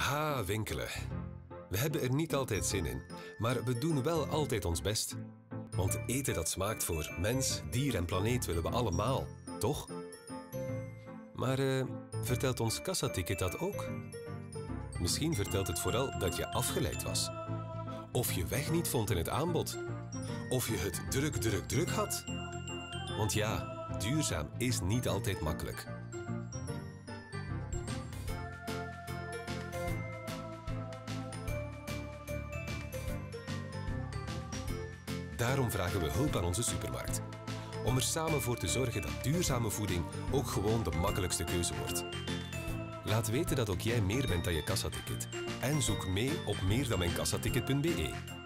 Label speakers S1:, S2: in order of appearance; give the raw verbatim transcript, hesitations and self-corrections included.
S1: Ah, winkelen. We hebben er niet altijd zin in, maar we doen wel altijd ons best. Want eten dat smaakt voor mens, dier en planeet willen we allemaal, toch? Maar uh, vertelt ons kassaticket dat ook? Misschien vertelt het vooral dat je afgeleid was. Of je weg niet vond in het aanbod. Of je het druk, druk, druk had. Want ja, duurzaam is niet altijd makkelijk. Daarom vragen we hulp aan onze supermarkt. Om er samen voor te zorgen dat duurzame voeding ook gewoon de makkelijkste keuze wordt. Laat weten dat ook jij meer bent dan je kassaticket. En zoek mee op meer dan mijn kassaticket punt be.